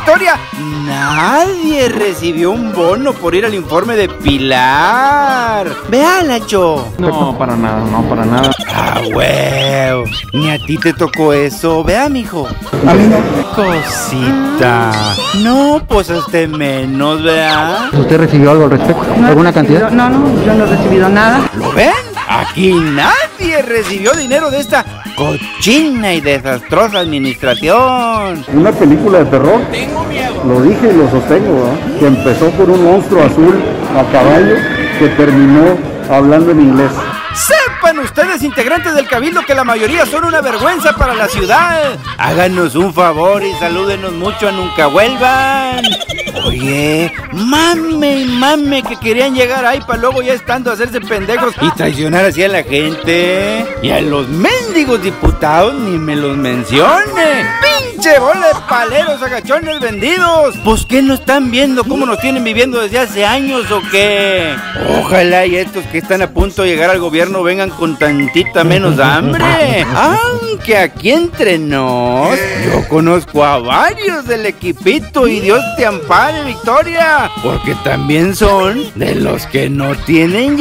Victoria, nadie recibió un bono por ir al informe de Pilar. Vea, Lacho. No, para nada, no, para nada. Ah, huevo. Ni a ti te tocó eso. Vea, mijo. A mí no. Cosita. No, pues usted menos, vea. ¿Usted recibió algo al respecto? ¿Alguna cantidad? No, yo no he recibido nada. ¿Lo ven? Aquí nadie recibió dinero de esta cochina y desastrosa administración. Una película de terror. Tengo miedo. Lo dije y lo sostengo, ¿verdad? Que empezó por un monstruo azul a caballo que terminó hablando en inglés. Sepan ustedes, integrantes del Cabildo, que la mayoría son una vergüenza para la ciudad. Háganos un favor y salúdenos mucho a Nunca Vuelvan. Oye, mame y mame que querían llegar ahí para luego ya estando a hacerse pendejos y traicionar así a la gente. Y a los mendigos diputados ni me los mencione. ¡Pinche bola de paleros agachones vendidos! Pues ¿qué no están viendo cómo nos tienen viviendo desde hace años o qué? Ojalá y estos que están a punto de llegar al gobierno vengan con tantita menos hambre. Aunque aquí entre nos, yo conozco a varios del equipito y Dios te ampare, Victoria, porque también son de los que no tienen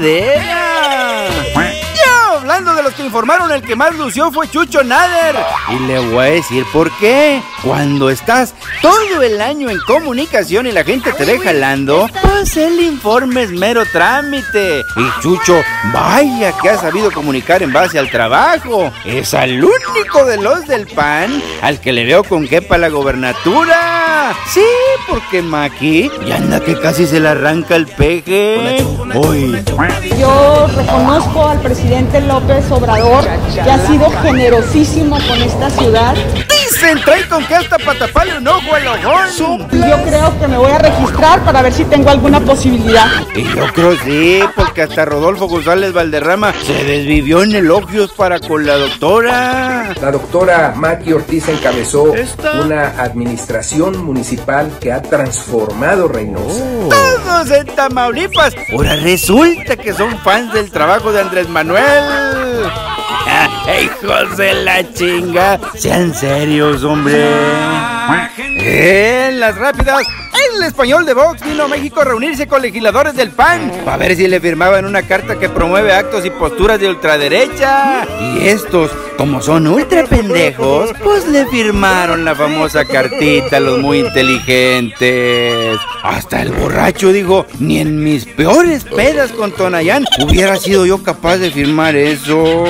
llenadera. Hablando de los que informaron, el que más lució fue Chucho Nader. Y le voy a decir por qué. Cuando estás todo el año en comunicación y la gente te ve jalando, pues el informe es mero trámite. Y Chucho, vaya que ha sabido comunicar en base al trabajo. Es al único de los del PAN al que le veo con quepa la gobernatura. Sí, porque Maki ya anda que casi se le arranca el peje. Uy. Yo reconozco al presidente López Obrador, que ha sido generosísimo con esta ciudad. Dicen, trae con que hasta para taparle un ojo al ojón. Yo creo que me voy a registrar para ver si tengo alguna posibilidad. Y yo creo sí, porque hasta Rodolfo González Valderrama se desvivió en elogios para con la doctora. La doctora Maki Ortiz encabezó una administración municipal que ha transformado Reynosa. Todos en Tamaulipas. Ahora resulta que son fans del trabajo de Andrés Manuel. ¡Hijos de la chinga! Sean serios, hombre. En las rápidas, el español de Vox vino a México a reunirse con legisladores del PAN para ver si le firmaban una carta que promueve actos y posturas de ultraderecha. Y estos, como son ultra pendejos, pues le firmaron la famosa cartita a los muy inteligentes. Hasta el borracho dijo, ni en mis peores pedas con Tonayán hubiera sido yo capaz de firmar eso.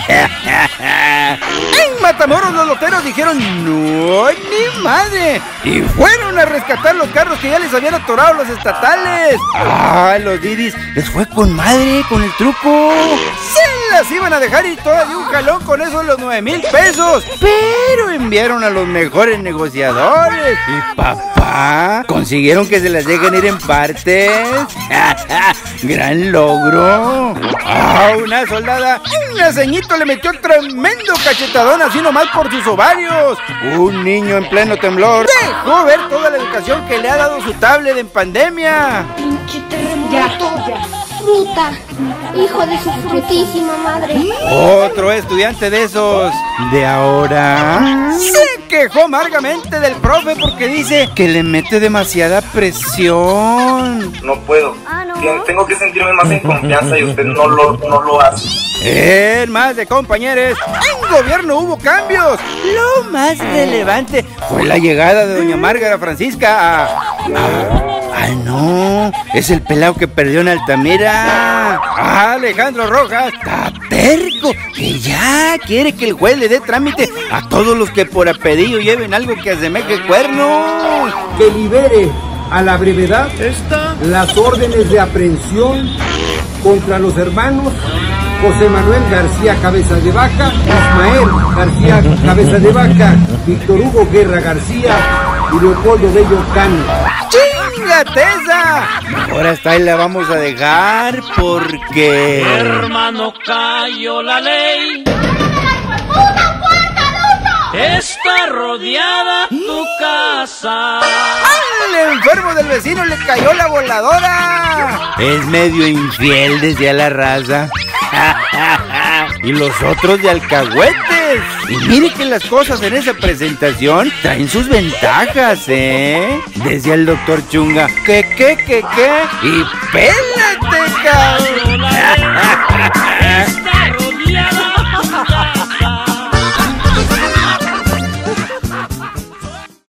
En Matamoros los loteros dijeron, no, ni madre. Y fueron a rescatar los carros que ya les habían atorado los estatales. Ah, los Didis les fue con madre con el truco. Se las iban a dejar ir todas de un jalón con eso de los 9,000 pesos. Pero enviaron a los mejores negociadores. Y papá, consiguieron que se las dejen ir en partes. Gran logro. Ah, una soldada, una ceñito le metió tremendo cachetadón así nomás por sus ovarios. Un niño en pleno temblor dejó ver toda la educación que le ha dado su tablet en pandemia. Pinche terremoto, fruta, hijo de su frutísima madre. Otro estudiante de esos de ahora se quejó amargamente del profe porque dice que le mete demasiada presión. No puedo. Tengo que sentirme más en confianza y usted no lo hace. En más de compañeros, en gobierno hubo cambios. Lo más relevante fue la llegada de doña Márgara Francisca no, es el pelado que perdió en Altamira. Alejandro Rojas está terco, que ya quiere que el juez le dé trámite a todos los que por apellido lleven algo que asemeje cuernos. Que libere a la brevedad las órdenes de aprehensión contra los hermanos José Manuel García Cabeza de Vaca, Ismael García Cabeza de Vaca, Víctor Hugo Guerra García y Leopoldo Bello Cano. ¡Chingateza! Ahora hasta ahí la vamos a dejar porque... Hermano, cayó la ley. Está rodeada tu casa. ¡Al enfermo del vecino le cayó la voladora! Es medio infiel desde a la raza. Y los otros de alcahuetes. Y mire que las cosas en esa presentación traen sus ventajas, ¿eh? Decía el doctor Chunga, ¿qué? Y pélate,